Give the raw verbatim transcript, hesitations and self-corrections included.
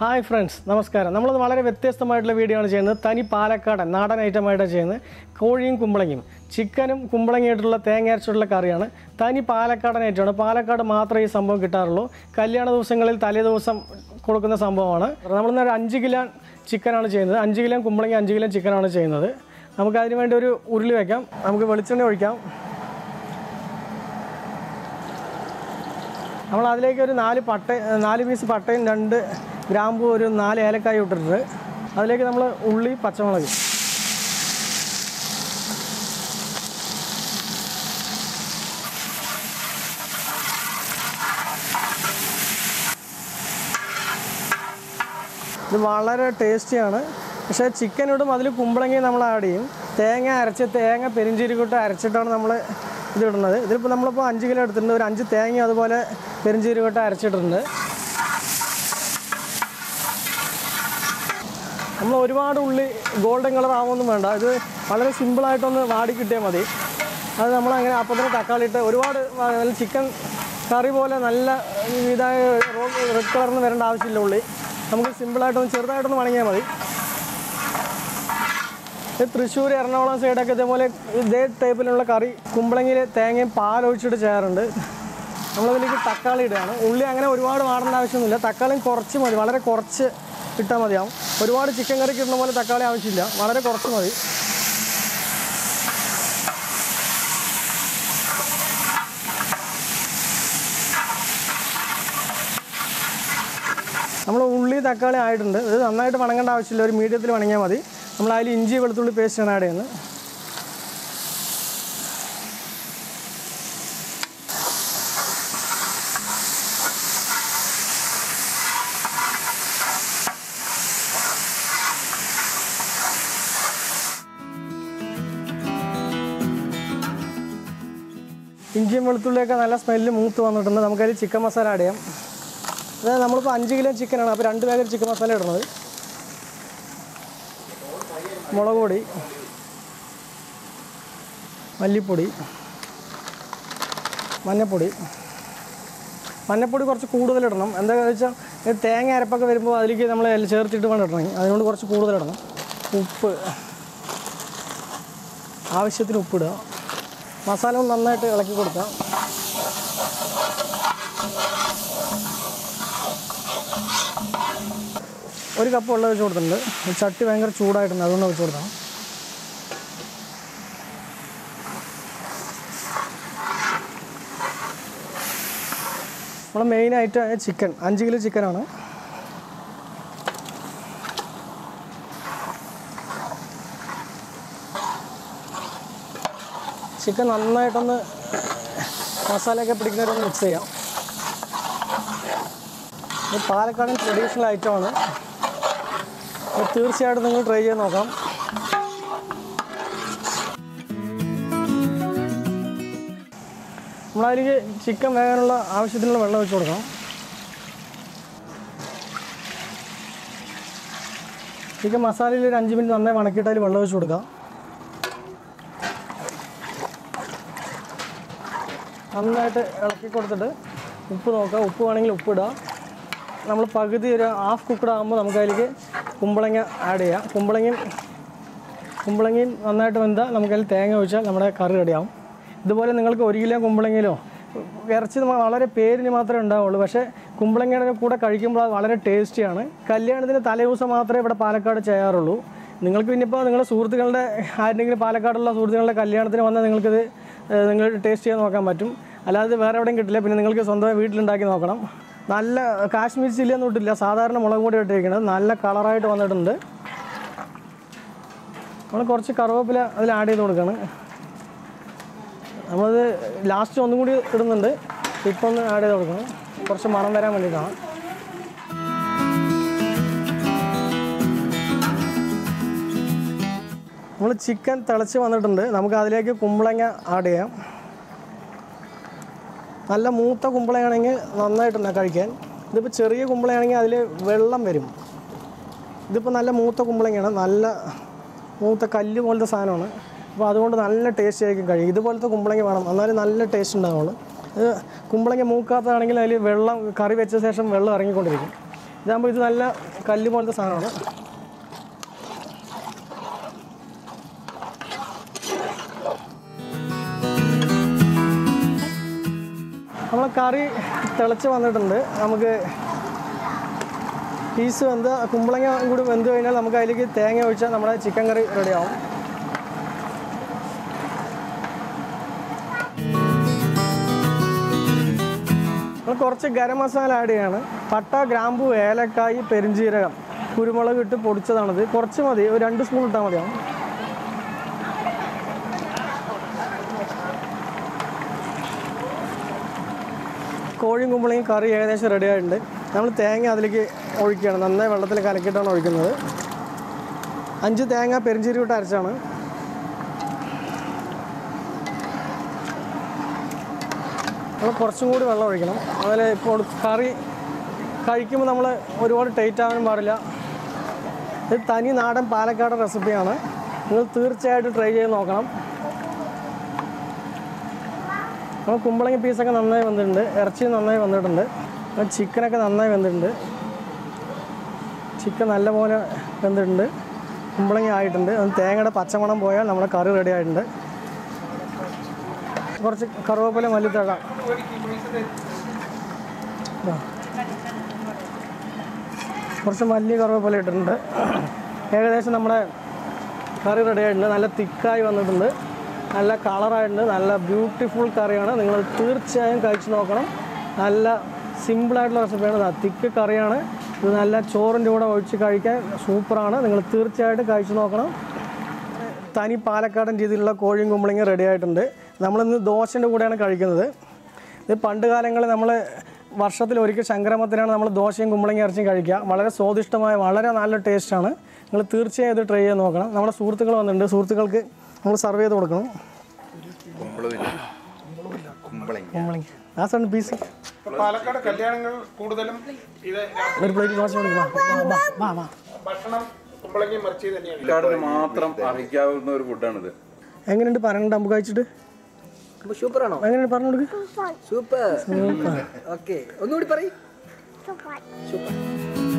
Hi friends, നമസ്കാരം. നമ്മളത് വളരെ വ്യത്യസ്തമായിട്ടുള്ള വീഡിയോ ആണ് ചെയ്യുന്നത്. തനി പാലക്കാടൻ നാടൻ ഐറ്റമായിട്ടാണ് ചെയ്യുന്നത്. കോഴിയും കുമ്പളങ്ങയും ചിക്കനും കുമ്പളങ്ങയായിട്ടുള്ള തേങ്ങ അരച്ചിട്ടുള്ള കറിയാണ്. തനി പാലക്കാടൻ ഐറ്റമാണ്. പാലക്കാട് മാത്രമേ ഈ സംഭവം കിട്ടാറുള്ളൂ. കല്യാണ ദിവസങ്ങളിൽ തലേ ദിവസം കൊടുക്കുന്ന സംഭവമാണ്. നമ്മളിന്നൊരു അഞ്ച് കിലോ ചിക്കനാണ് ചെയ്യുന്നത്. അഞ്ച് കിലോ കുമ്പളങ്ങ അഞ്ച് കിലോ ചിക്കനാണ് ചെയ്യുന്നത്. നമുക്കതിന് വേണ്ടി ഒരു ഉരുളി വയ്ക്കാം. നമുക്ക് വെളിച്ചെണ്ണ ഒഴിക്കാം. നമ്മൾ അതിലേക്ക് ഒരു നാല് പട്ട നാല് പീസ് പട്ടയും രണ്ട് ഗ്രാമ്പും ഒരു നാല് ഏലക്കായ ഇട്ടിട്ടുണ്ട്. അതിലേക്ക് നമ്മൾ ഉള്ളി പച്ചമുളക് ഇത് വളരെ ടേസ്റ്റിയാണ്. പക്ഷേ ചിക്കനിടും അതിൽ കുമ്പളങ്ങയും നമ്മൾ ആഡ് ചെയ്യും. തേങ്ങ അരച്ച് തേങ്ങ പെരിഞ്ചീരകം അരച്ചിട്ടാണ് നമ്മൾ ഇത് ഇടുന്നത്. ഇതിലിപ്പോൾ നമ്മളിപ്പോൾ അഞ്ച് കിലോ എടുത്തിട്ടുണ്ട്. ഒരു അഞ്ച് തേങ്ങ അതുപോലെ പെരിഞ്ചീരകം അരച്ചിട്ടുണ്ട്. നമ്മൾ ഒരുപാട് ഉള്ളി ഗോൾഡൻ കളർ ആവുമൊന്നും വേണ്ട. ഇത് വളരെ സിമ്പിളായിട്ടൊന്ന് വാടി കിട്ടിയാൽ മതി. അത് നമ്മളങ്ങനെ അപ്പം തന്നെ തക്കാളി ഇട്ട് ഒരുപാട് ചിക്കൻ കറി പോലെ നല്ല ഇതായ റെഡ് കളറിന് വരേണ്ട ആവശ്യമില്ല. ഉള്ളി നമുക്ക് സിമ്പിളായിട്ടൊന്ന് ചെറുതായിട്ടൊന്ന് വണങ്ങിയാൽ മതി. തൃശ്ശൂർ എറണാകുളം സൈഡൊക്കെ ഇതേപോലെ ഇതേ ടൈപ്പിലുള്ള കറി കുമ്പളങ്ങിയിൽ തേങ്ങയും പാലൊഴിച്ചിട്ട് ചെയ്യാറുണ്ട്. നമ്മളതിലേക്ക് തക്കാളി ഇടുകയാണ്. ഉള്ളി അങ്ങനെ ഒരുപാട് വാടേണ്ട ആവശ്യമൊന്നുമില്ല. തക്കാളിയും കുറച്ച് മതി, വളരെ കുറച്ച് ഇട്ടാൽ മതിയാവും. ഒരുപാട് ചിക്കൻ കറിക്ക് ഇടുന്ന പോലെ തക്കാളി ആവശ്യമില്ല, വളരെ കുറച്ച് മതി. നമ്മൾ ഉള്ളി തക്കാളി ആയിട്ടുണ്ട്. ഇത് നന്നായിട്ട് വണങ്ങേണ്ട ആവശ്യമില്ല, ഒരു മീഡിയത്തിൽ വണങ്ങിയാൽ മതി. നമ്മൾ അതിൽ ഇഞ്ചി വെളുത്തുള്ളി പേസ്റ്റാണ് ആഡ് ചെയ്യുന്നത്. ഇഞ്ചിയും വെളുത്തുള്ളിയൊക്കെ നല്ല സ്മെല്ല് മൂത്ത് വന്നിട്ടുണ്ട്. നമുക്കതിൽ ചിക്കൻ മസാല ആഡ് ചെയ്യാം. അതായത് നമ്മളിപ്പോൾ അഞ്ച് കിലോ ചിക്കനാണ്, അപ്പോൾ രണ്ട് പാക്കറ്റ് ചിക്കൻ മസാല ഇടുന്നത്. മുളക് പൊടി, മല്ലിപ്പൊടി, മഞ്ഞൾപ്പൊടി. മഞ്ഞൾപ്പൊടി കുറച്ച് കൂടുതലിടണം. എന്താണെന്ന് വെച്ചാൽ തേങ്ങ അരപ്പൊക്കെ വരുമ്പോൾ അതിലേക്ക് നമ്മൾ ചേർത്തിട്ട് വേണം ഇടണമെങ്കിൽ, അതുകൊണ്ട് കുറച്ച് കൂടുതലിടണം. ഉപ്പ്, ആവശ്യത്തിന് ഉപ്പിടുക. മസാല നന്നായിട്ട് ഇളക്കി കൊടുക്കാം. ഒരു കപ്പ് വെള്ളം വെച്ച് കൊടുത്തിട്ടുണ്ട്. ചട്ടി ഭയങ്കര ചൂടായിട്ടുണ്ട്, അതുകൊണ്ട് വെച്ച് കൊടുക്കാം. നമ്മൾ മെയിനായിട്ട് ചിക്കൻ അഞ്ച് കിലോ ചിക്കനാണ്. ചിക്കൻ നന്നായിട്ടൊന്ന് മസാലയൊക്കെ പിടിക്കുന്നവരൊന്ന് മിക്സ് ചെയ്യാം. ഇത് പാലക്കാടൻ ട്രഡീഷണൽ ഐറ്റമാണ്. തീർച്ചയായിട്ടും നിങ്ങൾ ട്രൈ ചെയ്ത് നോക്കാം. നമ്മളതിലേക്ക് ചിക്കൻ വേകാനുള്ള ആവശ്യത്തിനുള്ള വെള്ളം വെച്ച് കൊടുക്കാം. ചിക്കൻ മസാലയിൽ ഒരു അഞ്ച് മിനിറ്റ് നന്നായി വണക്കിയിട്ട് അതിൽ വെള്ളം വെച്ച് കൊടുക്കാം. നന്നായിട്ട് ഇളക്കി കൊടുത്തിട്ട് ഉപ്പ് നോക്കാം. ഉപ്പ് വേണമെങ്കിൽ ഉപ്പിടുക. നമ്മൾ പകുതി ഒരു ഹാഫ് കുക്കഡ് ആകുമ്പോൾ നമുക്കതിലേക്ക് കുമ്പളങ്ങ ആഡ് ചെയ്യാം. കുമ്പളങ്ങയും കുമ്പളങ്ങയും നന്നായിട്ട് വെന്താൽ നമുക്കതിൽ തേങ്ങ ഒഴിച്ചാൽ നമ്മുടെ കറി റെഡിയാവും. ഇതുപോലെ നിങ്ങൾക്ക് ഒരു കിലോ കുമ്പളങ്ങയിലോ ഇറച്ചി വളരെ പേരിന് മാത്രമേ ഉണ്ടാവുള്ളൂ. പക്ഷേ കുമ്പളങ്ങയുടെ കൂടെ കഴിക്കുമ്പോൾ അത് വളരെ ടേസ്റ്റിയാണ്. കല്യാണത്തിന് തലേ ദിവസം മാത്രമേ ഇവിടെ പാലക്കാട് ചെയ്യാറുള്ളൂ. നിങ്ങൾക്ക് പിന്നിപ്പോൾ നിങ്ങളുടെ സുഹൃത്തുക്കളുടെ ആരുടെങ്കിലും പാലക്കാടുള്ള സുഹൃത്തുക്കളുടെ കല്യാണത്തിന് വന്നാൽ നിങ്ങൾക്കിത് നിങ്ങൾ ടേസ്റ്റ് ചെയ്യാൻ നോക്കാൻ പറ്റും. അല്ലാതെ വേറെ എവിടെയും കിട്ടില്ല. പിന്നെ നിങ്ങൾക്ക് സ്വന്തമായി വീട്ടിലുണ്ടാക്കി നോക്കണം. നല്ല കാശ്മീർ ചില്ലിയൊന്നും ഇട്ടില്ല, സാധാരണ മുളക് പൊടി ഇട്ടിരിക്കുന്നത്. നല്ല കളറായിട്ട് വന്നിട്ടുണ്ട്. നമ്മൾ കുറച്ച് കറിവേപ്പില അതിൽ ആഡ് ചെയ്ത് കൊടുക്കണം. നമ്മളത് ലാസ്റ്റ് ഒന്നും കൂടി ഇടുന്നുണ്ട്. ഇപ്പോൾ ഒന്ന് ആഡ് ചെയ്ത് കൊടുക്കണം, കുറച്ച് മണം വരാൻ വേണ്ടിയിട്ടാണ്. നമ്മൾ ചിക്കൻ തിളച്ച് വന്നിട്ടുണ്ട്. നമുക്ക് അതിലേക്ക് കുമ്പളങ്ങ ആഡ് ചെയ്യാം. നല്ല മൂത്ത കുമ്പളയാണെങ്കിൽ നന്നായിട്ടുണ്ട് കഴിക്കാൻ. ഇതിപ്പോൾ ചെറിയ കുമ്പളയാണെങ്കിൽ അതിൽ വെള്ളം വരും. ഇതിപ്പോൾ നല്ല മൂത്ത കുമ്പളങ്ങയാണ്, നല്ല മൂത്ത കല്ല് പോലത്തെ സാധനമാണ്. അപ്പോൾ അതുകൊണ്ട് നല്ല ടേസ്റ്റ് ആയിരിക്കും കഴിയും. ഇതുപോലത്തെ കുമ്പളങ്ങ വേണം, എന്നാലും നല്ല ടേസ്റ്റ് ഉണ്ടാവുള്ളൂ. ഇത് കുമ്പളങ്ങ മൂക്കാത്തതാണെങ്കിൽ അതിൽ വെള്ളം കറി വെച്ച ശേഷം വെള്ളം ഇറങ്ങിക്കൊണ്ടിരിക്കും. ഇതാകുമ്പോൾ ഇത് നല്ല കല്ല് പോലത്തെ സാധനമാണ്. നമ്മളെ കറി തിളച്ച് വന്നിട്ടുണ്ട്. നമുക്ക് പീസ് വെന്ത് കുമ്പളങ്ങ കൂടി വെന്ത് കഴിഞ്ഞാൽ നമുക്ക് അതിലേക്ക് തേങ്ങ ഒഴിച്ചാൽ നമ്മുടെ ചിക്കൻ കറി റെഡിയാവും. നമ്മൾ കുറച്ച് ഗരം മസാല ആഡ് ചെയ്യാണ്. പട്ട, ഗ്രാമ്പു, ഏലക്കായ്, പെരിഞ്ചീരകം, കുരുമുളക് ഇട്ട് പൊടിച്ചതാണത്. കുറച്ച് മതി, ഒരു രണ്ട് സ്പൂൺ ഇട്ടാൽ മതിയാവും. കോഴിയും കുമ്പളങ്ങയും കറി ഏകദേശം റെഡി ആയിട്ടുണ്ട്. നമ്മൾ തേങ്ങ അതിലേക്ക് ഒഴിക്കുകയാണ്. നന്നായി വെള്ളത്തിൽ കലക്കിയിട്ടാണ് ഒഴിക്കുന്നത്. അഞ്ച് തേങ്ങ പെരിഞ്ചീരകം ഇട്ട് അരച്ചാണ്. നമ്മൾ കുറച്ചും കൂടി വെള്ളം ഒഴിക്കണം. അതുപോലെ ഇപ്പോൾ കറി കഴിക്കുമ്പോൾ നമ്മൾ ഒരുപാട് ടൈറ്റ് ആവാനും പാടില്ല. ഇത് തനി നാടൻ പാലക്കാട് റെസിപ്പിയാണ്. നിങ്ങൾ തീർച്ചയായിട്ടും ട്രൈ ചെയ്ത് നോക്കണം. നമ്മൾ കുമ്പളങ്ങ പീസൊക്കെ നന്നായി വന്നിട്ടുണ്ട്. ഇറച്ചി നന്നായി വന്നിട്ടുണ്ട്. ചിക്കനൊക്കെ നന്നായി വെന്തിട്ടുണ്ട്. ചിക്കൻ നല്ലപോലെ വെന്തിട്ടുണ്ട്. കുമ്പളങ്ങ ആയിട്ടുണ്ട്. അത് തേങ്ങയുടെ പച്ചമണം പോയാൽ നമ്മുടെ കറി റെഡി ആയിട്ടുണ്ട്. കുറച്ച് കറുവേപ്പില, മല്ലിത്തഴ, കുറച്ച് മല്ലി കറുവേപ്പില ഇട്ടിട്ടുണ്ട്. ഏകദേശം നമ്മുടെ കറി റെഡി ആയിട്ടുണ്ട്. നല്ല തിക്കായി വന്നിട്ടുണ്ട്. നല്ല കളറായിട്ടുണ്ട്. നല്ല ബ്യൂട്ടിഫുൾ കറിയാണ്. നിങ്ങൾ തീർച്ചയായും കഴിച്ച് നോക്കണം. നല്ല സിമ്പിളായിട്ടുള്ള റെസിപ്പിയാണ്. തിക്ക് കറിയാണ്. ഇത് നല്ല ചോറിൻ്റെ കൂടെ ഒഴിച്ച് കഴിക്കാൻ സൂപ്പറാണ്. നിങ്ങൾ തീർച്ചയായിട്ടും കഴിച്ച് നോക്കണം. തനി പാലക്കാടൻ രീതിയിലുള്ള കോഴിയും കുമ്പളങ്ങയും റെഡി ആയിട്ടുണ്ട്. നമ്മളിന്ന് ദോശൻ്റെ കൂടെയാണ് കഴിക്കുന്നത്. ഇത് പണ്ട് കാലങ്ങളിൽ നമ്മൾ വർഷത്തിൽ ഒരിക്കൽ സംക്രമത്തിനാണ് നമ്മൾ ദോശയും കുമ്പളങ്ങ ഇറച്ചിയും കഴിക്കുക. വളരെ സ്വാദിഷ്ടമായ വളരെ നല്ല ടേസ്റ്റാണ്. നിങ്ങൾ തീർച്ചയായും ഇത് ട്രൈ ചെയ്ത് നോക്കണം. നമ്മുടെ സുഹൃത്തുക്കൾ വന്നിട്ടുണ്ട്. സുഹൃത്തുക്കൾക്ക് നമ്മൾ സർവ് ചെയ്ത് കൊടുക്കണം. കുമ്പളങ്ങ ആ സാധനം പീസ് പാലക്കാട് കല്യാണങ്ങൾ കൂടുതലും ഒരു പ്ലേറ്റ് ദോശ മാത്രം അറിയിക്കാവുന്ന ഒരു ഫുഡാണിത്. എങ്ങനെയുണ്ട് പറയണ്ട നമുക്ക് കഴിച്ചിട്ട്? സൂപ്പറാണോ? എങ്ങനെയാണ് പറഞ്ഞു കൊടുക്കുക? സൂപ്പർ. ഓക്കെ, ഒന്നുകൂടി പറയ്. സൂപ്പർ.